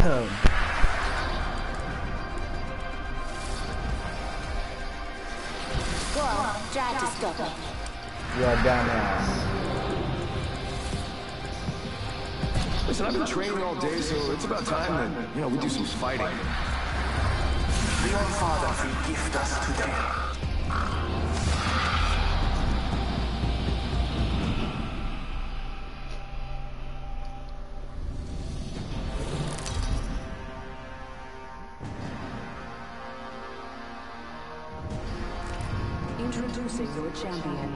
Go on, try to stop it. You're a dumbass. Listen, I've been training all day, so it's about time that, we do some fighting. The All-Father will gift us today. Introducing your champion.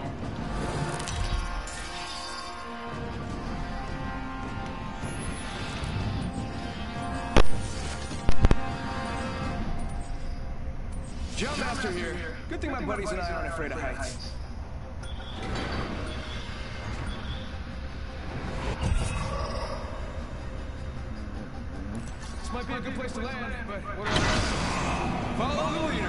Jumpmaster here. Good thing my buddies and I aren't afraid of heights. This might be a good place to land, but what do I know? Follow the leader.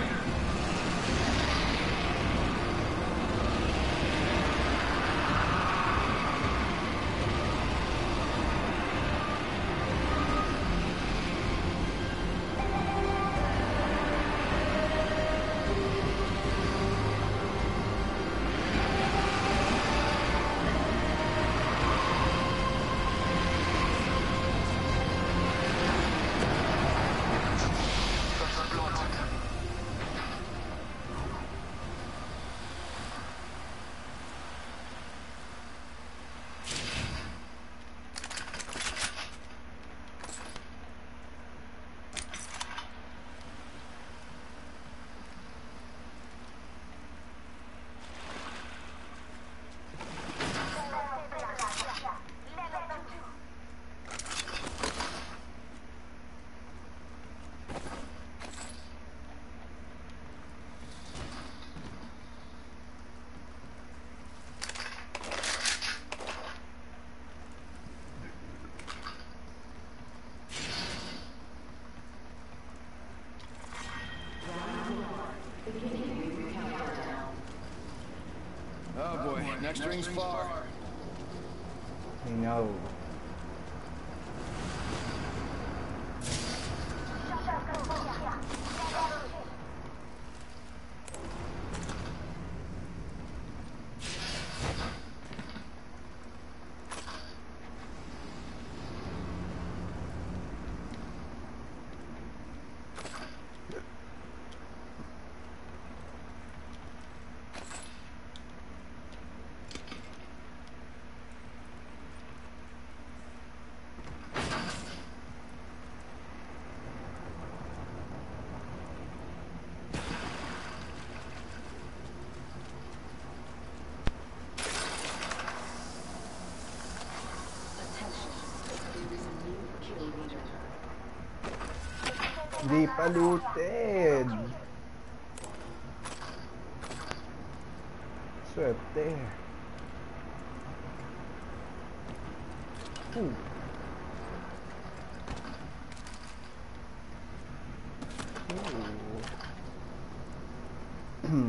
Oh boy, next ring's far. I know. Di pa looted. Swerte. Ooh. Ooh.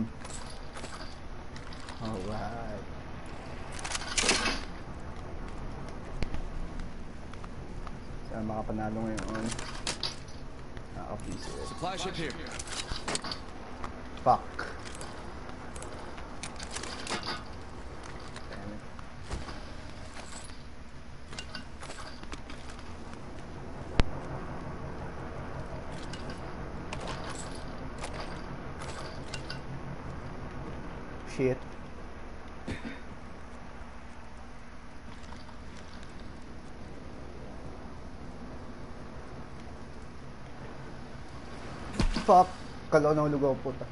Alright. Saan makapanalo ngayon? Supply ship here. Fuck. Damn it. Shit. Fuck. Kala ko nang lugaw, puta.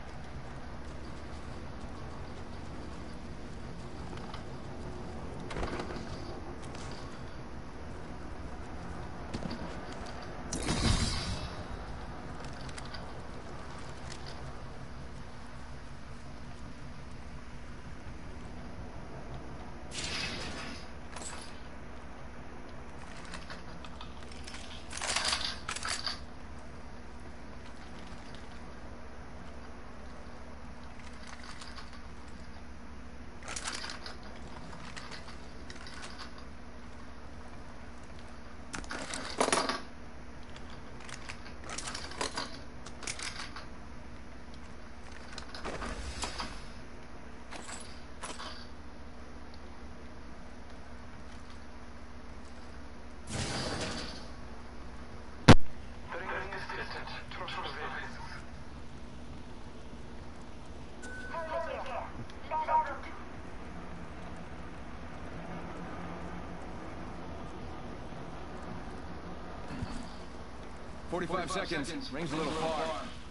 45 seconds. Ring's a little far.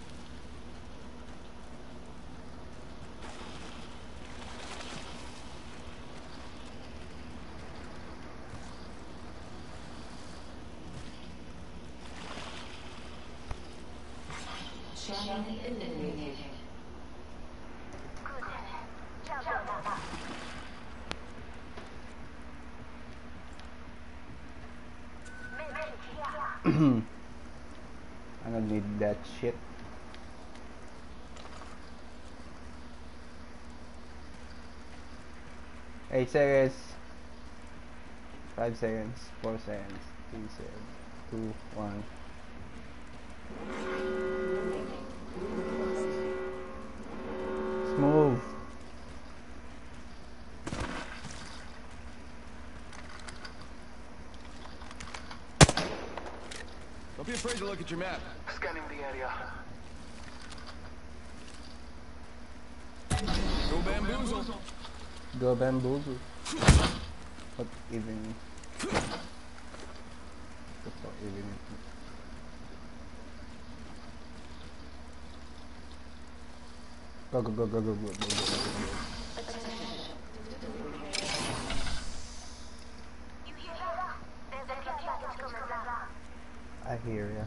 Champion eliminated. I don't need that shit. Eight seconds. 5 seconds. 4 seconds. 3 seconds. 2, 1. Smooth. Don't be afraid to look at your map. Scanning the area. Go bamboozle. Go bamboozle. What even? What the fuck even? Go go go go go go go go go. I hear ya.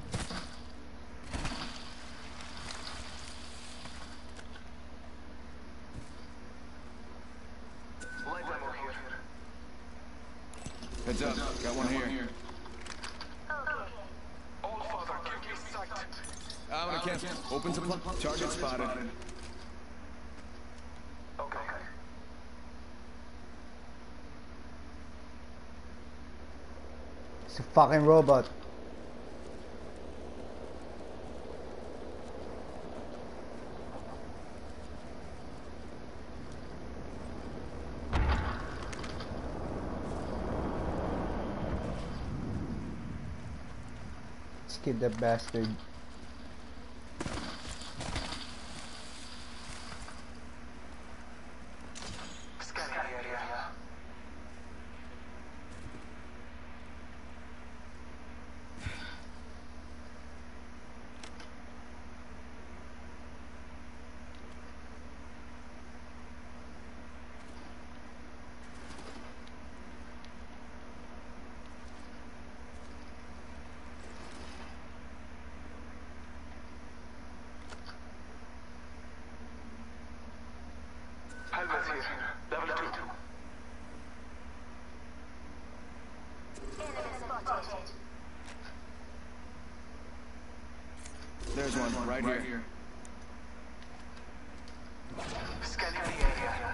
Light ammo here. Heads up. Got one here. All father, give me sight. I'm gonna cancel. Open supply. Target spotted. Okay. It's a fucking robot. Let's kill that bastard. Scanning the area. Helmet here. Level 2. There's one right here. Scanning the area.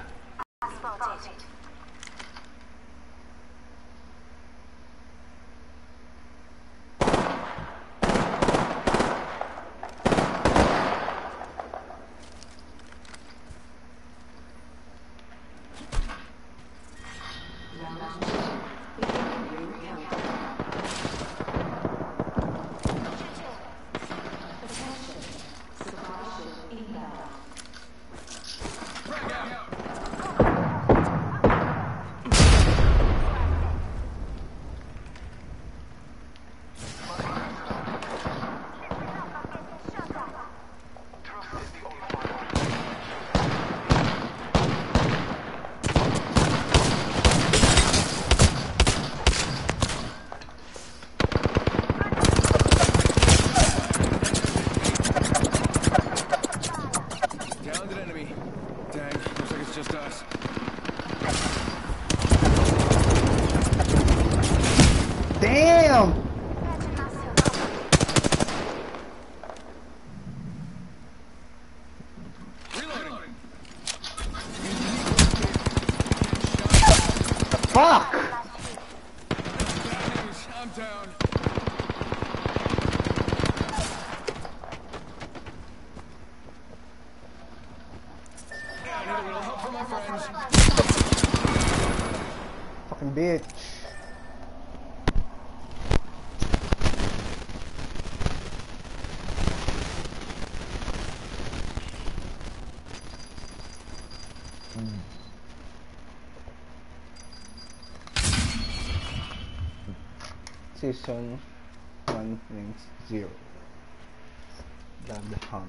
Downed enemy. Dang, looks like it's just us. Damn! Reloading. Fuck! I'm down. I need a little help from my friends. Fucking bitch. Season 1. 1 rings 0. Dadhan.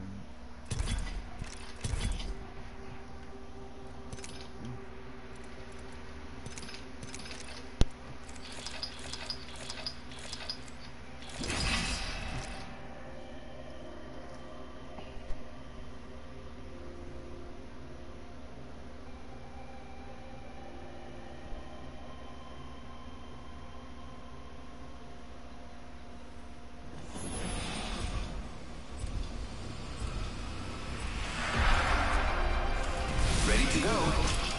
Ready to go.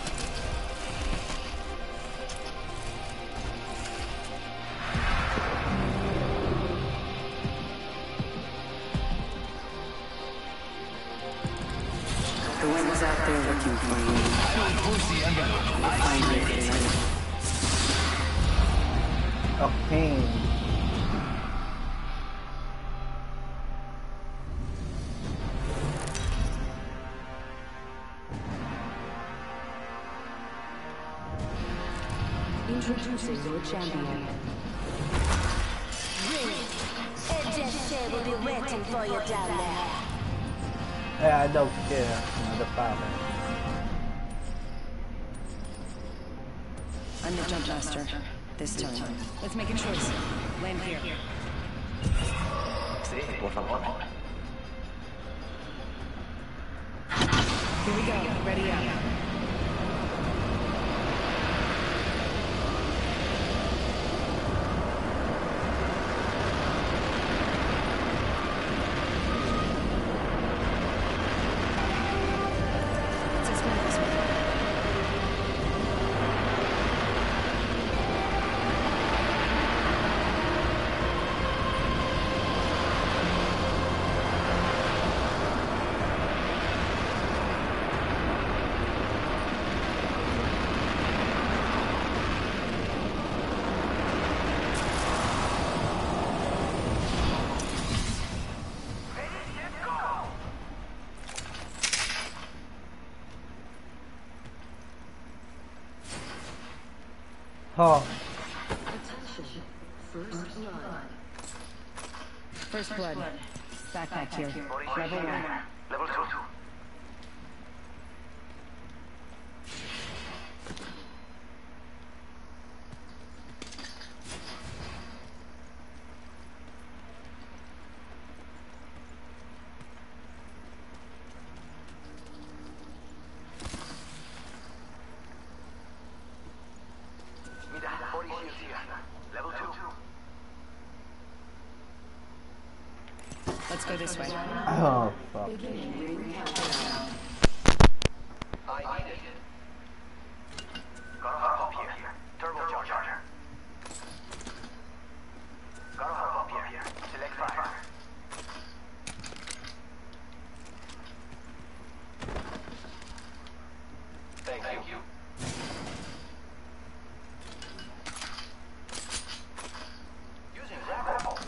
The one who's out there looking for you. You'll find me later. Okay. Introducing your champion. Eject will be waiting for you down there. Yeah, I don't care. Another power. I'm the jump master. This time. Let's make a choice. Land here. Sí, por favor. Here we go. Ready up. Oh, First blood. Backpack here. Level 1. Level 2. Mira, body shield here. Level 2. Let's go this way. oh, fuck. I need it. Gotta hop up here. Turbocharger. Gotta hop up here. Select fire. Thank you. Using grapple.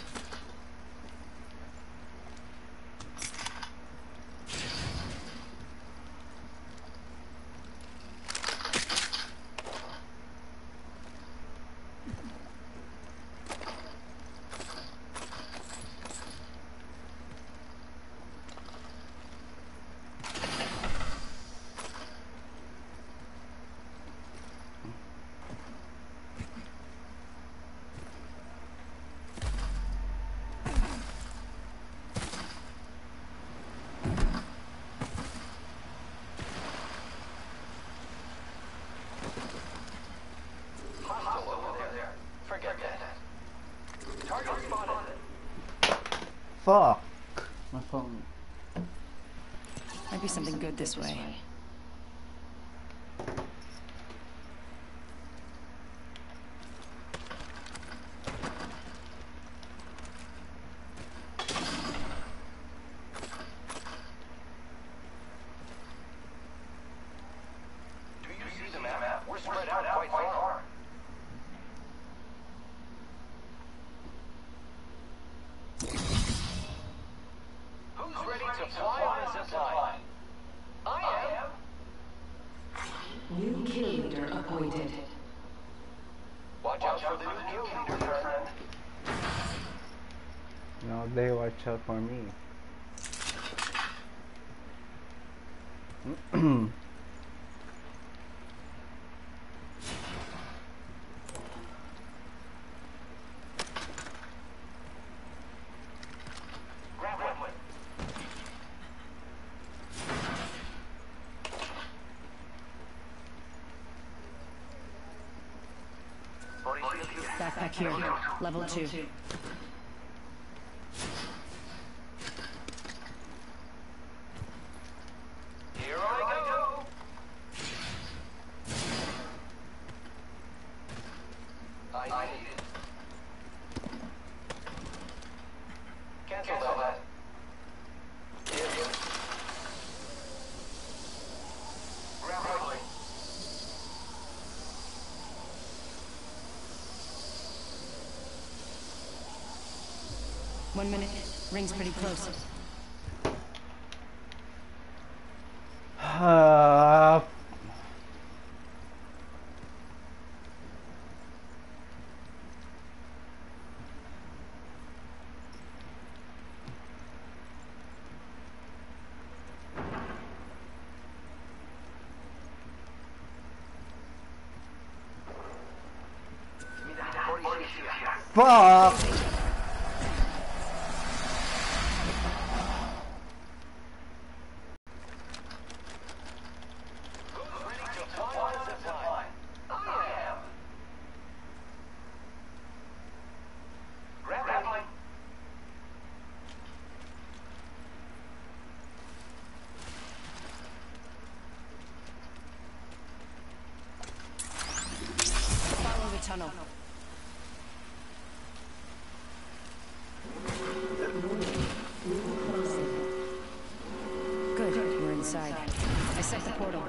Hostile over there. Forget that. Target spotted. Fuck. My phone. Might be something good this way. Do you see the map? We're spread out quite far. Who's ready to fly on a zip line? I am. New kill leader appointed. Watch out for the new kill leader, friend. No, they watch out for me. Backpack here. Level 2. Here I go. I need it. Cancel that. Grappling. 1 minute. Ring's pretty close. Fuck! Follow the tunnel. Good, we're inside. I set the portal.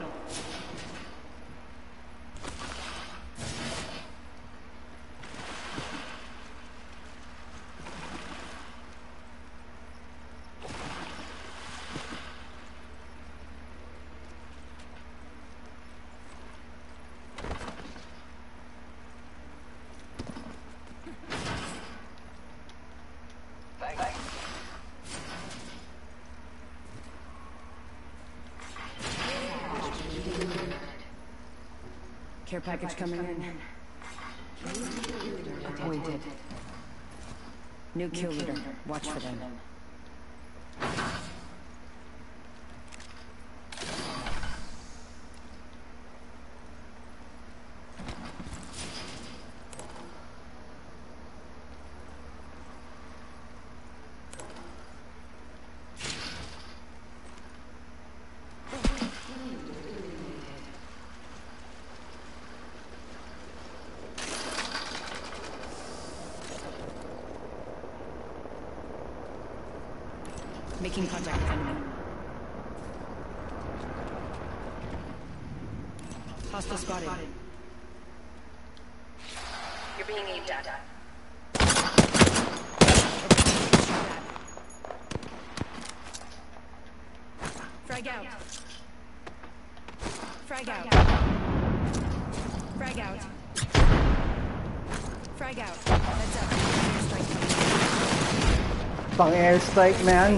Care package coming in. Appointed. New kill leader. Watch for them. Making contact with enemy. Hostile spotted. You're being aimed at. Frag out. Frag out. Frag out. Frag out. Heads up. Airstrike coming. Pang airstrike, man.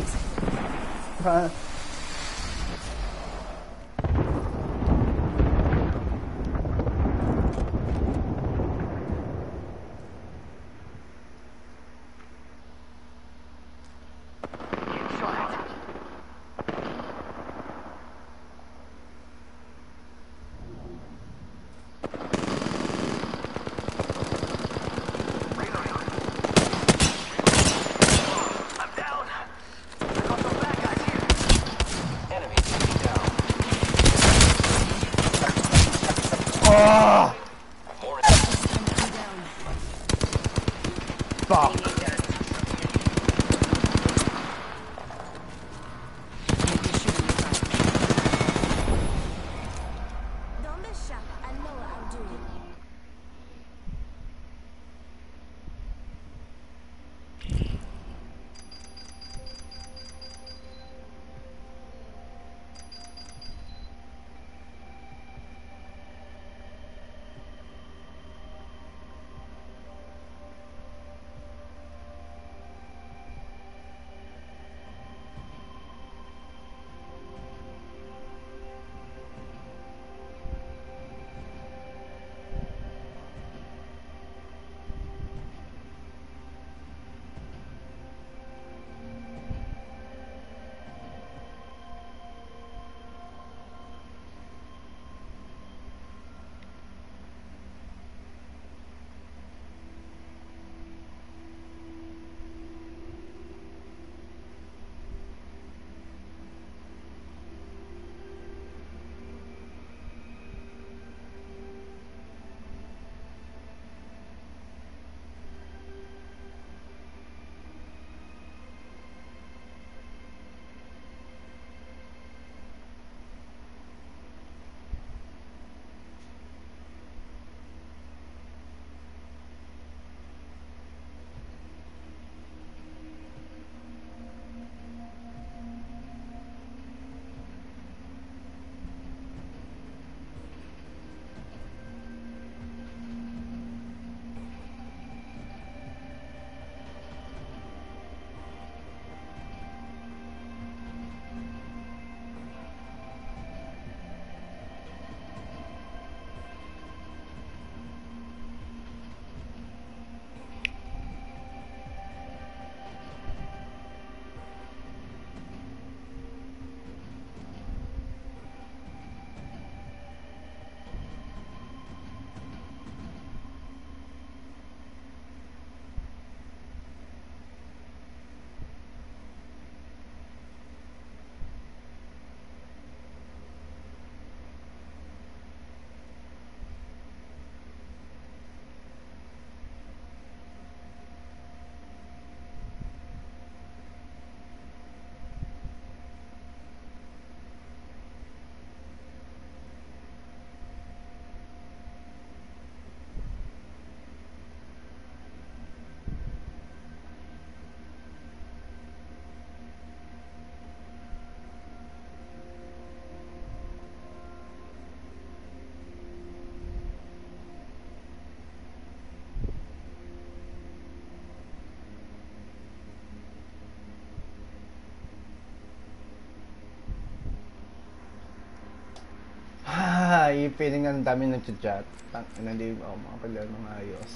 feeling na ang dami nag-chat. Hindi ako makapaglaro ng ayos.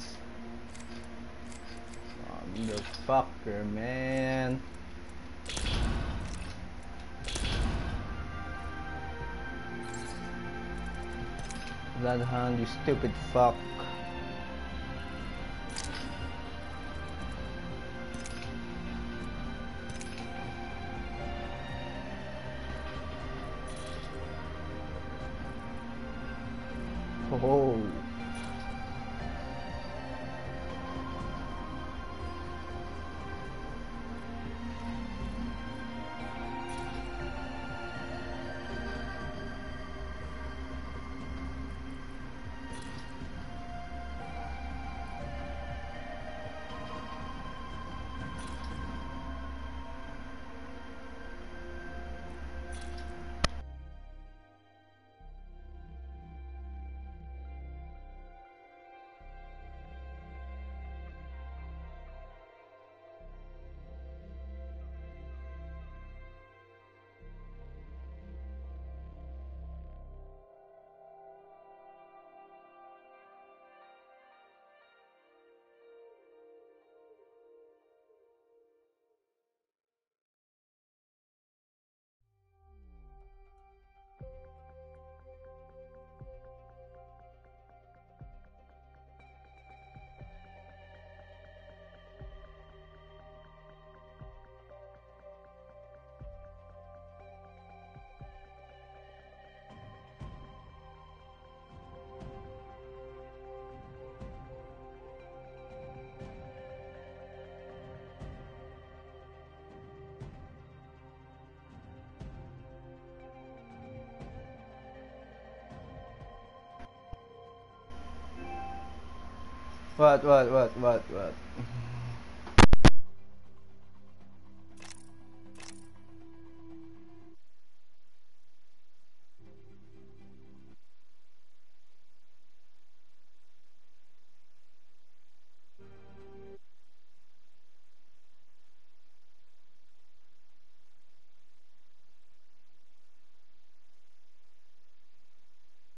Motherfucker, man. Bloodhound, you stupid fuck. Oh. What?